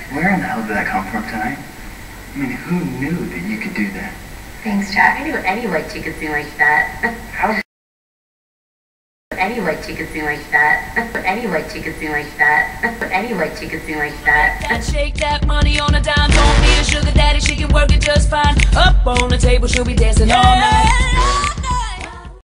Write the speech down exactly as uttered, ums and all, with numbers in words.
Where in the hell did that come from tonight? I mean, who knew that you could do that? Thanks, Jack. I knew any white chick could sing like that. How? Any white chick could sing like that. Any white chick could sing like that. Any white chick could sing like that. That shake that money on a dime. Don't need a sugar daddy, she can work it just fine. Up on the table, she'll be dancing all night.